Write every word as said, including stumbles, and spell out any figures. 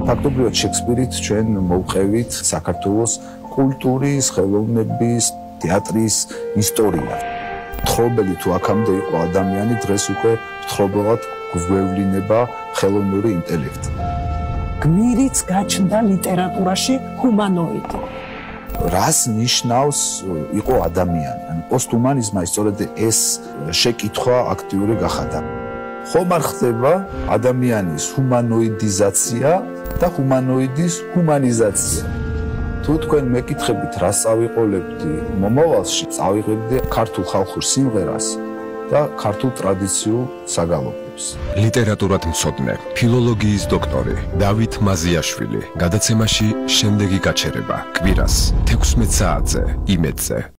ფაქტობრივად შექსპირით ჩვენ მოვყევით საქართველოს კულტურის, ხელოვნების, თეატრის ისტორია. თხრობელი თუ აქამდე იყო ადამიანი, დღეს უკვე თხრობელად გვევლინება ხელოვნური ინტელექტი. გმირიც გაჩნდა ლიტერატურაში ჰუმანოიდი. რას ნიშნავს იყო ადამიანი? ანუ პოსტჰუმანიზმმა სწორედ ეს შეკითხვა აქტიური გახადა. ხომ არ ხდება ადამიანის ჰუმანოიდიზაცია და ჰუმანოიდის ჰუმანიზაცია? თუ თქვენ მეკითხებით, რას წავიყოლებდი მომავალში, წავიღებდი ქართულ ხალხურ სიმღერას და ქართულ ტრადიციულ საგალობლებს. ლიტერატურად მცოდნე, ფილოლოგიის დოქტორი დავით მაზიაშვილი გადაცემაში შემდეგი გაჩერება კვირას თექვსმეტ საათზე იმედზე.